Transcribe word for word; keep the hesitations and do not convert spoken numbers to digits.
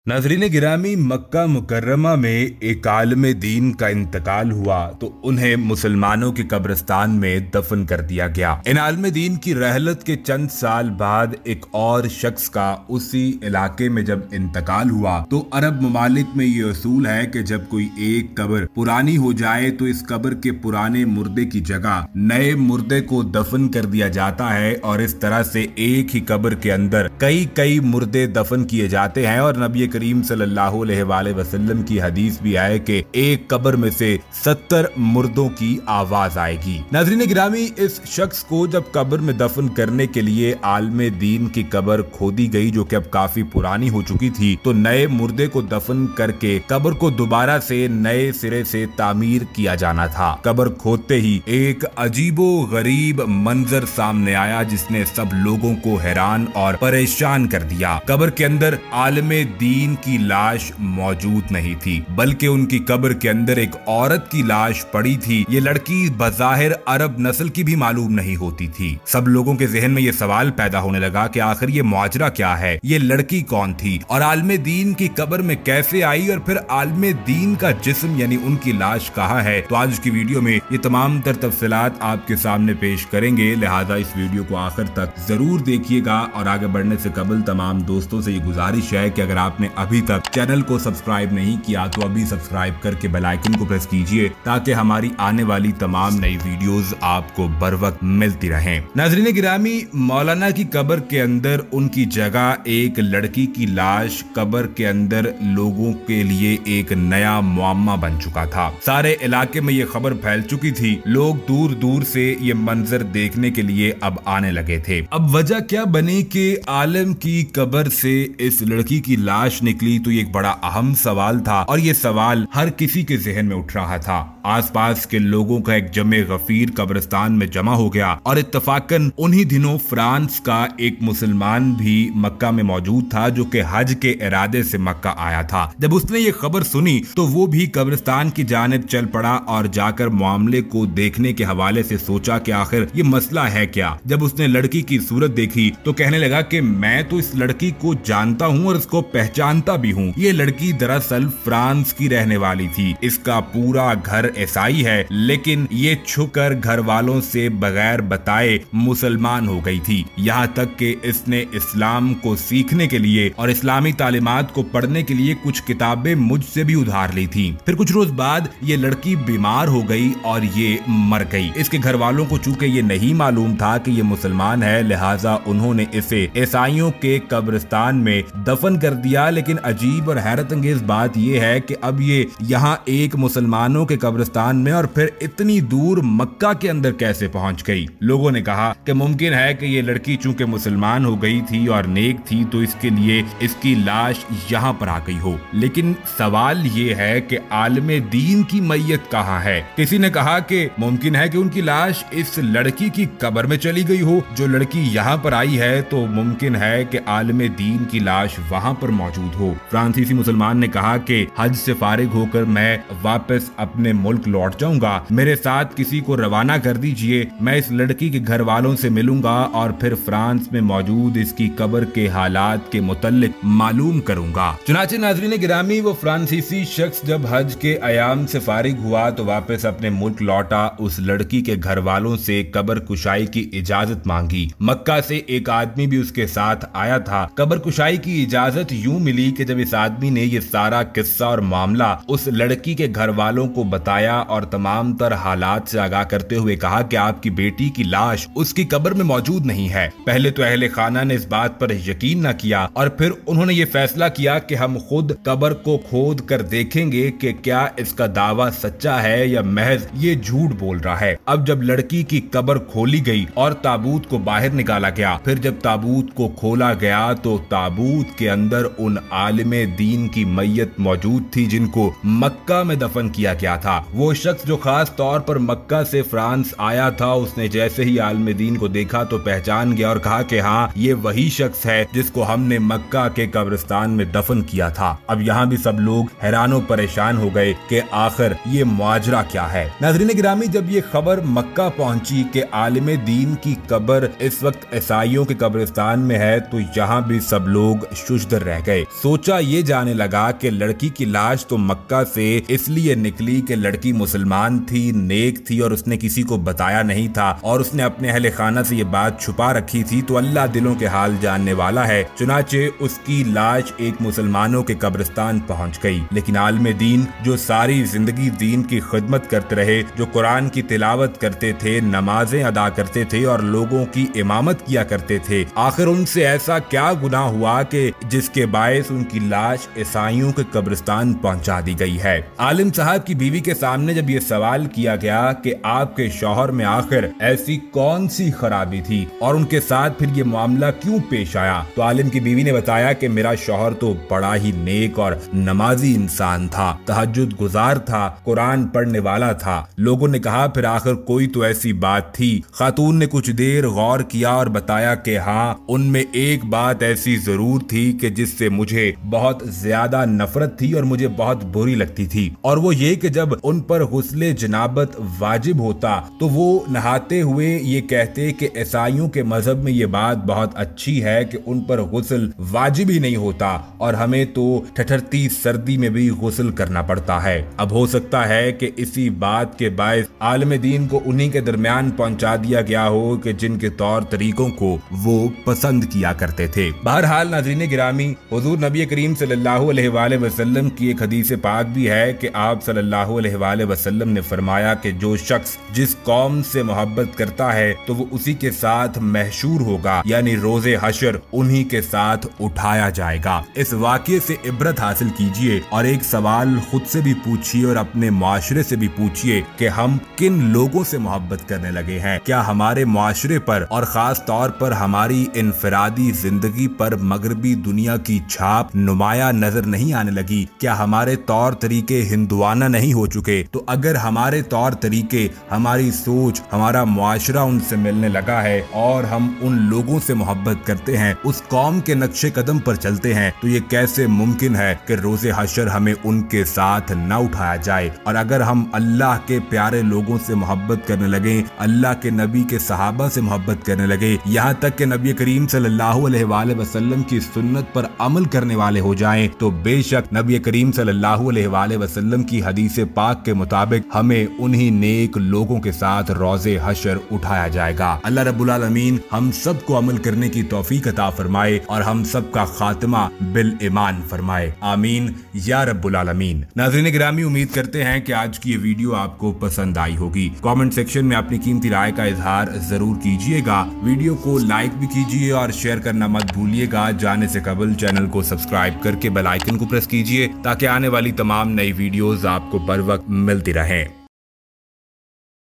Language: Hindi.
नाज़रीन गिरामी, मक्का मुकर्रमा में एक आलिम दीन का इंतकाल हुआ तो उन्हें मुसलमानों के कब्रिस्तान में दफन कर दिया गया। इन आलिम दीन की रहलत के चंद साल बाद एक और शख्स का उसी इलाके में जब इंतकाल हुआ तो अरब ममालिक में ये उसूल है कि जब कोई एक कब्र पुरानी हो जाए तो इस कब्र के पुराने मुर्दे की जगह नए मुर्दे को दफन कर दिया जाता है और इस तरह से एक ही कब्र के अंदर कई कई मुर्दे दफन किए जाते हैं। और नबी करीम सल्लल्लाहु अलैहि वसल्लम की हदीस भी है कि एक कब्र में से सत्तर मुर्दों की आवाज आएगी। नाज़रीन गिरामी, इस शख्स को जब कब्र में दफन करने के लिए आलिम दीन की कब्र खोदी गई जो कि अब काफी पुरानी हो चुकी थी, तो नए मुर्दे को दफन करके कब्र को दोबारा से नए सिरे से तामीर किया जाना था। कब्र खोदते ही एक अजीबो गरीब मंजर सामने आया जिसने सब लोगों को हैरान और परेशान कर दिया। कब्र के अंदर आलिम दीन की लाश मौजूद नहीं थी, बल्कि उनकी कब्र के अंदर एक औरत की लाश पड़ी थी। ये लड़की बज़ाहिर अरब नस्ल की भी मालूम नहीं होती थी। सब लोगों के जहन में ये सवाल पैदा होने लगा कि आखिर ये मुआजरा क्या है, ये लड़की कौन थी और आलिम दीन की कब्र में कैसे आई और फिर आलिम दीन का जिस्म यानी उनकी लाश कहाँ है। तो आज की वीडियो में ये तमाम तर तफसीलात आपके सामने पेश करेंगे, लिहाजा इस वीडियो को आखिर तक जरूर देखिएगा। और आगे बढ़ने से कबल तमाम दोस्तों से ये गुजारिश है कि अगर आपने अभी तक चैनल को सब्सक्राइब नहीं किया तो अभी सब्सक्राइब करके बेल आइकन को प्रेस कीजिए ताकि हमारी आने वाली तमाम नई वीडियोस आपको बर वक्त मिलती रहें। नाज़रीन गिरामी, मौलाना की कब्र के अंदर उनकी जगह एक लड़की की लाश कब्र के अंदर लोगों के लिए एक नया मुअम्मा बन चुका था। सारे इलाके में ये खबर फैल चुकी थी। लोग दूर दूर से ये मंजर देखने के लिए अब आने लगे थे। अब वजह क्या बनी कि आलिम की कब्र से इस लड़की की लाश निकली, तो ये एक बड़ा अहम सवाल था और ये सवाल हर किसी के जहन में उठ रहा था। आसपास के लोगों का एक जमे गफीर कब्रिस्तान में जमा हो गया और इत्तफाकन उन्हीं दिनों फ्रांस का एक मुसलमान भी मक्का में मौजूद था जो कि हज के इरादे से मक्का आया था। जब उसने ये खबर सुनी तो वो भी कब्रिस्तान की जानिब चल पड़ा और जाकर मामले को देखने के हवाले से सोचा कि आखिर ये मसला है क्या। जब उसने लड़की की सूरत देखी तो कहने लगा कि मैं तो इस लड़की को जानता हूँ और इसको पहचानता भी हूँ। ये लड़की दरअसल फ्रांस की रहने वाली थी। इसका पूरा घर ईसाई है, लेकिन ये छुपकर घर वालों से बगैर बताए मुसलमान हो गई थी। यहाँ तक कि इसने इस्लाम को सीखने के लिए और इस्लामी तालीमात को पढ़ने के लिए कुछ किताबें मुझसे भी उधार ली थी। फिर कुछ रोज बाद ये लड़की बीमार हो गई और ये मर गई। इसके घर वालों को चूंकि ये नहीं मालूम था कि ये मुसलमान है, लिहाजा उन्होंने इसे ईसाइयों के कब्रिस्तान में दफन कर दिया। लेकिन अजीब और हैरत अंगेज बात यह है कि अब ये यहाँ एक मुसलमानों के कब्रिस्तान में और फिर इतनी दूर मक्का के अंदर कैसे पहुंच गई। लोगों ने कहा कि मुमकिन है कि ये लड़की चूंकि मुसलमान हो गई थी और नेक थी तो इसके लिए इसकी लाश यहाँ पर आ गई हो। लेकिन सवाल ये है कि आलिम दीन की मैयत कहाँ है। किसी ने कहा कि मुमकिन है कि उनकी लाश इस लड़की की कब्र में चली गई हो। जो लड़की यहाँ पर आई है तो मुमकिन है कि आलिम दीन की लाश वहाँ पर मौजूद हो। फ्रांसीसी मुसलमान ने कहा कि हज से फारिग होकर मैं वापस अपने मुल्क लौट जाऊंगा, मेरे साथ किसी को रवाना कर दीजिए, मैं इस लड़की के घर वालों से मिलूंगा और फिर फ्रांस में मौजूद इसकी कब्र के हालात के मुतल्लिक मालूम करूंगा। चुनाचे नाज़रीन गिरामी, वो फ्रांसीसी शख्स जब हज के अयाम से फारिग हुआ तो वापस अपने मुल्क लौटा। उस लड़की के घर वालों से कब्र कुशाई की इजाजत मांगी। मक्का से एक आदमी भी उसके साथ आया था। कब्र कुशाई की इजाजत यूं मिली कि जब इस आदमी ने ये सारा किस्सा और मामला उस लड़की के घर वालों को बताया और तमाम तर हालात से आगाह करते हुए कहा कि आपकी बेटी की लाश उसकी कब्र में मौजूद नहीं है। पहले तो अहले खाना ने इस बात पर यकीन न किया और फिर उन्होंने ये फैसला किया कि हम खुद कब्र को खोद कर देखेंगे कि क्या इसका दावा सच्चा है या महज ये झूठ बोल रहा है। अब जब लड़की की कब्र खोली गई और ताबूत को बाहर निकाला गया, फिर जब ताबूत को खोला गया तो ताबूत के अंदर उन आलिम दीन की मैयत मौजूद थी जिनको मक्का में दफन किया गया था। वो शख्स जो खास तौर पर मक्का से फ्रांस आया था, उसने जैसे ही आलम दीन को देखा तो पहचान गया और कहा कि हाँ, ये वही शख्स है जिसको हमने मक्का के कब्रिस्तान में दफन किया था। अब यहाँ भी सब लोग हैरानो परेशान हो गए कि आखिर ये मुआजरा क्या है। नाज़रीन गिरामी, जब ये खबर मक्का पहुंची कि आलिम दीन की कब्र इस वक्त ईसाइयों के कब्रिस्तान में है, तो यहाँ भी सब लोग शुजदर रह गए। सोचा ये जाने लगा कि लड़की की लाश तो मक्का से इसलिए निकली कि लड़की मुसलमान थी, नेक थी और उसने किसी को बताया नहीं था और उसने अपने अहले खाना से ये बात छुपा रखी थी, तो अल्लाह दिलों के हाल जानने वाला है। चुनाचे उसकी लाश एक मुसलमानों के कब्रिस्तान पहुंच गई। लेकिन आलिम दीन जो सारी जिंदगी दीन की खिदमत करते रहे, जो कुरान की तिलावत करते थे, नमाजें अदा करते थे और लोगों की इमामत किया करते थे, आखिर उनसे ऐसा क्या गुनाह हुआ कि जिसके बायस उनकी लाश ईसाइयों के कब्रिस्तान पहुंचा दी गई है। आलिम साहब की बीवी के सामने जब ये सवाल किया गया कि आपके शौहर में आखिर ऐसी कौन सी खराबी थी और उनके साथ फिर ये मामला क्यों पेश आया, तो आलिम की बीवी ने बताया कि मेरा शौहर तो बड़ा ही नेक और नमाजी इंसान था, तहज्जुद गुजार था, कुरान पढ़ने वाला था। लोगों ने कहा फिर आखिर कोई तो ऐसी बात थी। खातून ने कुछ देर गौर किया और बताया कि हाँ, उनमें एक बात ऐसी जरूर थी कि जिससे मुझे बहुत ज्यादा नफरत थी और मुझे बहुत बुरी लगती थी, और वो ये कि जब उन पर गुस्ले जनाबत वाजिब होता तो वो नहाते हुए ये कहते कि ईसाइयों के मजहब में ये बात बहुत अच्छी है कि उन पर गुस्ल वाजिब ही नहीं होता और हमें तो ठठरती सर्दी में भी गुस्ल करना पड़ता है। अब हो सकता है कि इसी बात के बायस आलिम दीन को उन्हीं के दरमियान पहुंचा दिया गया हो कि जिनके तौर तरीकों को वो पसंद किया करते थे। बहरहाल नाज़रीन गिरामी, हुजूर नबी करीम सल्लल्लाहु अलैहि वसल्लम की एक हदीस पाक भी है कि आप सल्लल्लाहु अलैहि वसल्लम ने फरमाया कि जो शख्स जिस कौम से मोहब्बत करता है तो वो उसी के साथ महशूर होगा, यानी रोजे हशर उन्हीं के साथ उठाया जाएगा। इस वाक़ये से इबरत हासिल कीजिए और एक सवाल खुद से भी पूछिए और अपने मुआशरे से भी पूछिए कि हम किन लोगों से मोहब्बत करने लगे हैं। क्या हमारे मुआशरे पर और खास तौर पर हमारी इनफरादी जिंदगी पर मगरबी दुनिया की छाप नुमाया नजर नहीं आने लगी? क्या हमारे तौर तरीके हिंदुआना नहीं हो चुके? तो अगर हमारे तौर तरीके, हमारी सोच, हमारा मुआशरा उनसे मिलने लगा है और हम उन लोगों से मोहब्बत करते हैं, उस कौम के नक्शे कदम पर चलते हैं, तो ये कैसे मुमकिन है कि रोजे हशर हमें उनके साथ न उठाया जाए? और अगर हम अल्लाह के प्यारे लोगों से मोहब्बत करने लगे, अल्लाह के नबी के सहाबा से मोहब्बत करने लगे, यहाँ तक कि नबी करीम सल्लल्लाहु अलैहि वसल्लम की सुन्नत पर अमल करने वाले हो जाएं, तो बेशक नबी करीम सल्लल्लाहु अलैहि वसल्लम की हदीस पाक के मुताबिक हमें उन्हीं नेक लोगों के साथ रोजे हशर उठाया जाएगा। अल्लाह रब्बुल आलमीन हम सबको अमल करने की तौफीक अता फरमाए और हम सब का खात्मा बिल ईमान फरमाए। आमीन या रब्बुल आलमीन। नाज़रीन गिरामी, उम्मीद करते हैं कि आज की ये वीडियो आपको पसंद आई होगी। कमेंट सेक्शन में अपनी कीमती राय का इजहार जरूर कीजिएगा। वीडियो को लाइक भी कीजिए और शेयर करना मत भूलिएगा। जाने से कबल चैनल को सब्सक्राइब करके बेल आइकन को प्रेस कीजिए ताकि आने वाली तमाम नई वीडियोस आपको बर वक्त मिलती रहें।